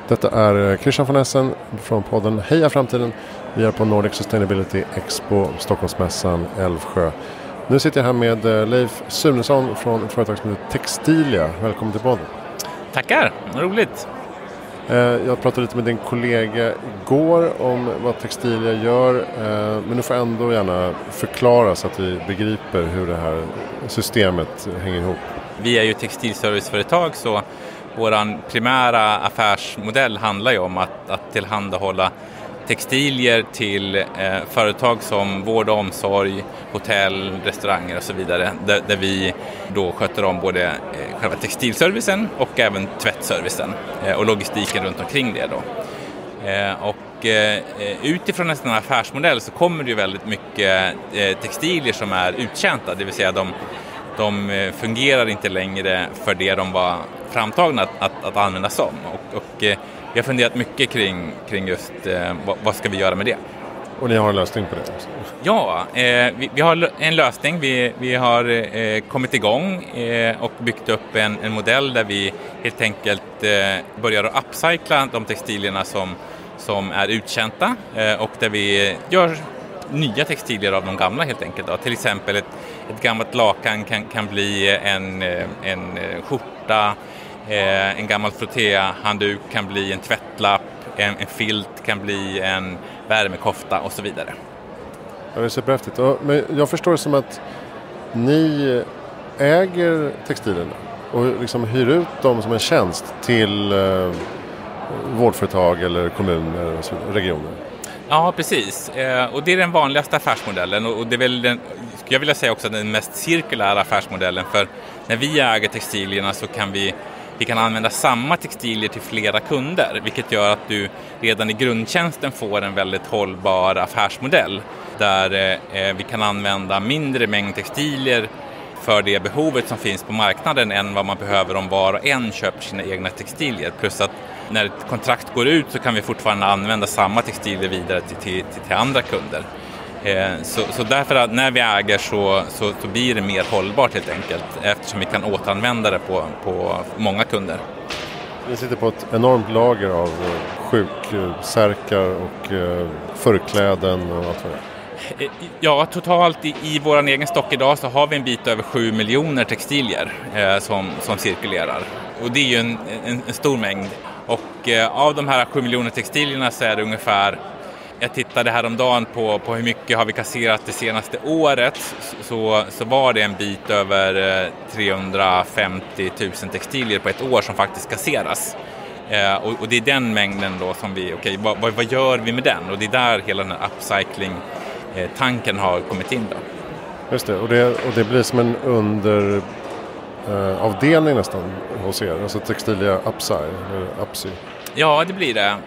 Detta är Christian von Essen från podden Heja Framtiden. Vi är på Nordic Sustainability Expo, Stockholmsmässan, Älvsjö. Nu sitter jag här med Leif Sunesson från ett företag som heter Textilia. Välkommen till podden. Tackar, roligt. Jag pratade lite med din kollega igår om vad Textilia gör. Men du får ändå gärna förklara så att vi begriper hur det här systemet hänger ihop. Vi är ju textilserviceföretag, så vår primära affärsmodell handlar ju om att tillhandahålla textilier till företag som vård och omsorg, hotell, restauranger och så vidare. Där vi då sköter om både själva textilservicen och även tvättservicen och logistiken runt omkring det då. Utifrån en sån här affärsmodell så kommer det ju väldigt mycket textilier som är uttjänta, det vill säga de fungerar inte längre för det de var framtagna att användas som. Och vi har funderat mycket kring just vad ska vi göra med det. Och ni har en lösning på det också? Ja, vi har en lösning. Vi har kommit igång och byggt upp en modell där vi helt enkelt börjar att upcycla de textilierna som är uttjänta och där vi gör nya textilier av de gamla helt enkelt. Till exempel ett gammalt lakan kan bli en skjorta, en gammal frottéhandduk kan bli en tvättlapp, en filt kan bli en värmekofta och så vidare. Ja, det är superhäftigt. Men jag förstår det som att ni äger textilierna och liksom hyr ut dem som en tjänst till vårdföretag eller kommuner och regioner. Ja, precis. Och det är den vanligaste affärsmodellen och det är väl skulle jag vilja säga också den mest cirkulära affärsmodellen, för när vi äger textilierna så kan vi kan använda samma textilier till flera kunder, vilket gör att du redan i grundtjänsten får en väldigt hållbar affärsmodell där vi kan använda mindre mängd textilier för det behovet som finns på marknaden än vad man behöver om var och en köper sina egna textilier. Plus att när ett kontrakt går ut så kan vi fortfarande använda samma textilier vidare till andra kunder. Så därför att när vi äger så blir det mer hållbart helt enkelt, eftersom vi kan återanvända det på många kunder. Vi sitter på ett enormt lager av sjuksärkar och förkläden och allt vad det är. Ja, totalt i vår egen stock idag så har vi en bit över 7 miljoner textilier som cirkulerar. Och det är ju en stor mängd. Och av de här 7 miljoner textilierna så är det ungefär, jag tittade häromdagen på hur mycket har vi kasserat det senaste året, så var det en bit över 350 000 textilier på ett år som faktiskt kasseras. Och det är den mängden då som vad gör vi med den? Och det är där hela den här upcycling-tanken har kommit in då. Just det, och det blir som en avdelning nästan hos er, alltså Textilia Upcy. Ja, det blir det.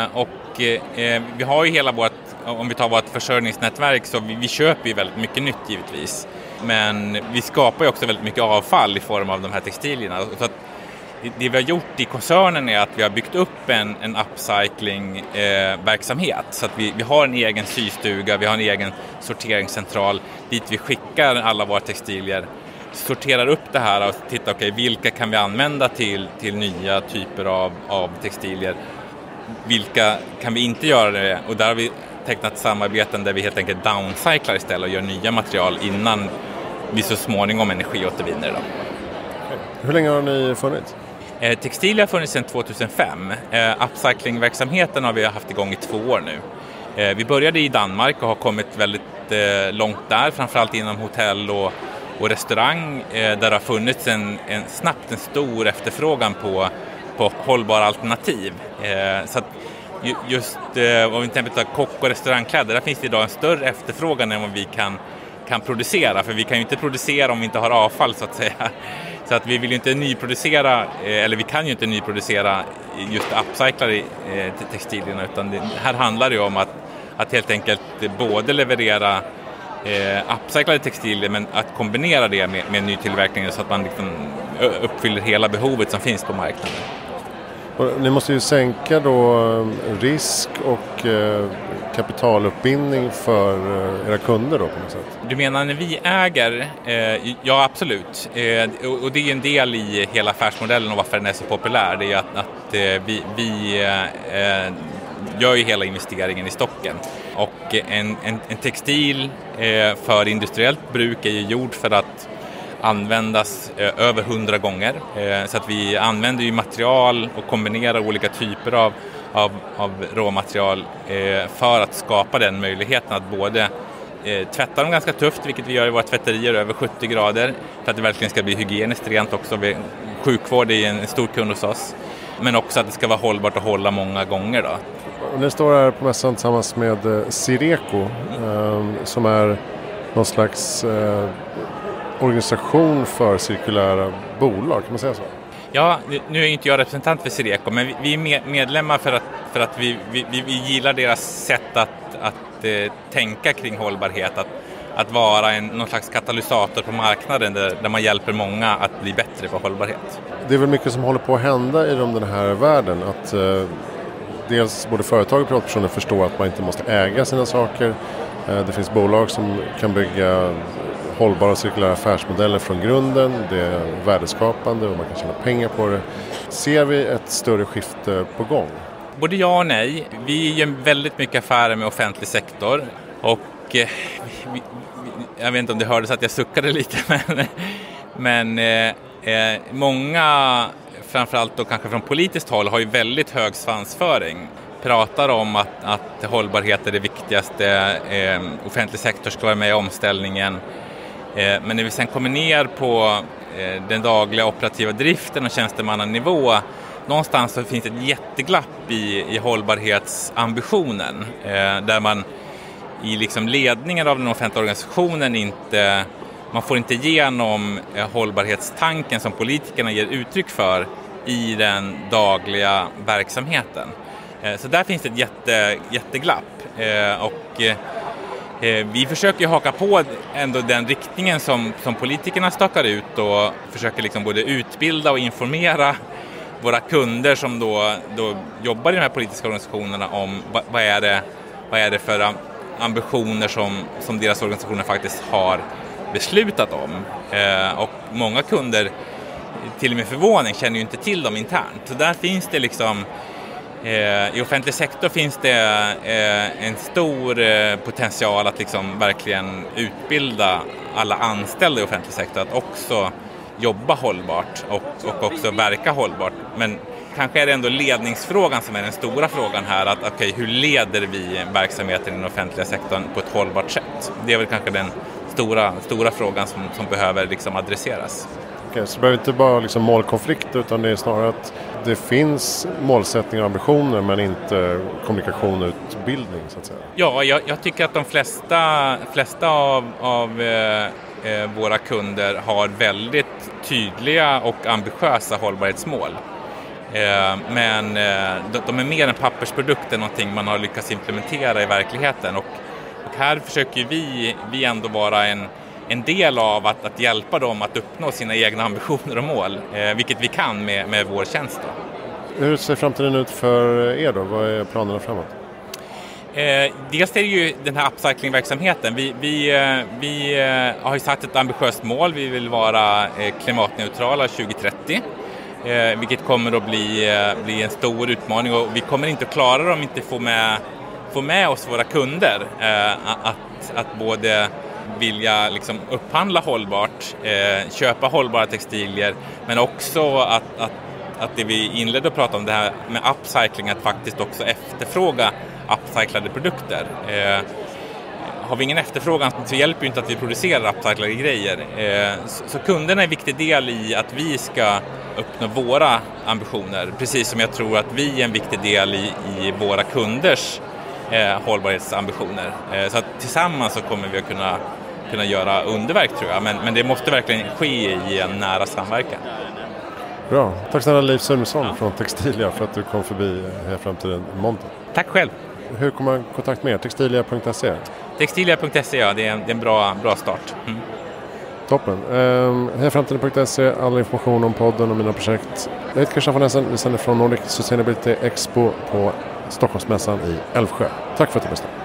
Vi har ju hela om vi tar vårt försörjningsnätverk, så vi köper ju väldigt mycket nytt givetvis. Men vi skapar ju också väldigt mycket avfall i form av de här textilierna. Så att det vi har gjort i koncernen är att vi har byggt upp en upcycling-verksamhet. Så att vi har en egen systuga, vi har en egen sorteringscentral dit vi skickar alla våra textilier. Sorterar upp det här och tittar, vilka kan vi använda till nya typer av textilier. Vilka kan vi inte göra det? Och där har vi tecknat samarbeten där vi helt enkelt downcyclar istället och gör nya material innan vi så småningom energiåtervinner dem. Hur länge har ni funnits? Textilia har funnits sedan 2005. Upcycling-verksamheten har vi haft igång i 2 år nu. Vi började i Danmark och har kommit väldigt långt där, framförallt inom hotell och restaurang, där det har funnits en stor efterfrågan på hållbara alternativ. Så att just om vi till exempel tar kock- och restaurangkläder, där finns det idag en större efterfrågan än vad vi kan producera, för vi kan ju inte producera om vi inte har avfall så att säga. Så att vi vill ju inte nyproducera, eller vi kan ju inte nyproducera just upcyclade textilierna, utan här handlar det ju om att helt enkelt både leverera upcyclade textilier, men att kombinera det med nytillverkning så att man liksom uppfyller hela behovet som finns på marknaden. Och ni måste ju sänka då risk och kapitaluppbindning för era kunder då på något sätt. Du menar när vi äger? Ja, absolut. Och det är en del i hela affärsmodellen och varför den är så populär. Det är att vi gör ju hela investeringen i stocken. Och en textil för industriellt bruk är ju gjord för att användas över 100 gånger. Så att vi använder ju material och kombinerar olika typer av råmaterial för att skapa den möjligheten att både tvätta dem ganska tufft, vilket vi gör i våra tvätterier över 70 grader, för att det verkligen ska bli hygieniskt rent också. Sjukvård är en stor kund hos oss. Men också att det ska vara hållbart att hålla många gånger då. Ni står här på mässan tillsammans med Cireco som är någon slags organisation för cirkulära bolag, kan man säga så? Ja, nu är inte jag representant för Cireco, men vi är medlemmar för att vi gillar deras sätt att tänka kring hållbarhet, att vara någon slags katalysator på marknaden där man hjälper många att bli bättre på hållbarhet. Det är väl mycket som håller på att hända i den här världen, att dels både företag och privatpersoner förstår att man inte måste äga sina saker. Det finns bolag som kan bygga hållbara och cirkulära affärsmodeller från grunden. Det är värdeskapande och man kan tjäna pengar på det. Ser vi ett större skifte på gång? Både ja och nej. Vi gör väldigt mycket affärer med offentlig sektor och jag vet inte om det hördes att jag suckade lite, men många, framförallt då kanske från politiskt håll, har ju väldigt hög svansföring. Pratar om att hållbarhet är det viktigaste, offentlig sektor ska vara med i omställningen. Men när vi sen kommer ner på den dagliga operativa driften och tjänstemannanivå, någonstans så finns det ett jätteglapp i hållbarhetsambitionen. Där man i liksom ledningen av den offentliga organisationen man får inte igenom hållbarhetstanken som politikerna ger uttryck för i den dagliga verksamheten. Så där finns det ett jätteglapp. Och vi försöker haka på ändå den riktningen som politikerna stakar ut och försöker liksom både utbilda och informera våra kunder som då jobbar i de här politiska organisationerna om vad är det för ambitioner som deras organisationer faktiskt har beslutat om. Och många kunder, till och med förvåning, känner ju inte till dem internt. Så där finns det liksom, i offentlig sektor finns det en stor potential att liksom verkligen utbilda alla anställda i offentlig sektor att också jobba hållbart och också verka hållbart. Men kanske är det ändå ledningsfrågan som är den stora frågan här. Att hur leder vi verksamheten i den offentliga sektorn på ett hållbart sätt? Det är väl kanske den stora frågan som behöver liksom adresseras. Okej, så det behöver inte bara liksom målkonflikter, utan det är snarare att det finns målsättningar och ambitioner men inte kommunikation och utbildning så att säga. Ja, jag tycker att de flesta av våra kunder har väldigt tydliga och ambitiösa hållbarhetsmål. Men de är mer en pappersprodukt än någonting man har lyckats implementera i verkligheten. Och här försöker vi ändå vara en del av att hjälpa dem att uppnå sina egna ambitioner och mål, vilket vi kan med vår tjänst. Hur ser framtiden ut för er då? Vad är planerna framåt? Dels är det ju den här upcyclingverksamheten. Vi har ju satt ett ambitiöst mål. Vi vill vara klimatneutrala 2030. Vilket kommer att bli en stor utmaning, och vi kommer inte att klara det om vi inte får med oss våra kunder att både vilja liksom upphandla hållbart, köpa hållbara textilier, men också att det vi inledde att prata om, det här med upcycling, att faktiskt också efterfråga upcyclade produkter. Har vi ingen efterfrågan så hjälper ju inte att vi producerar upcyclade grejer. Så kunderna är en viktig del i att vi ska uppnå våra ambitioner, precis som jag tror att vi är en viktig del i våra kunders hållbarhetsambitioner. Så att tillsammans så kommer vi att kunna göra underverk, tror jag. Men det måste verkligen ske i en nära samverkan. Bra. Tack snälla Leif Sumnesson från Textilia för att du kom förbi här Framtiden Monten. Tack själv. Hur kommer man i kontakt med er? Textilia.se? Textilia.se, ja, det är en bra start. Toppen. Hejaframtiden.se, all information om podden och mina projekt. Jag heter Christian von Essen, vi sänder från Nordic Sustainability Expo på Stockholmsmässan i Älvsjö. Tack för att du lyssnade.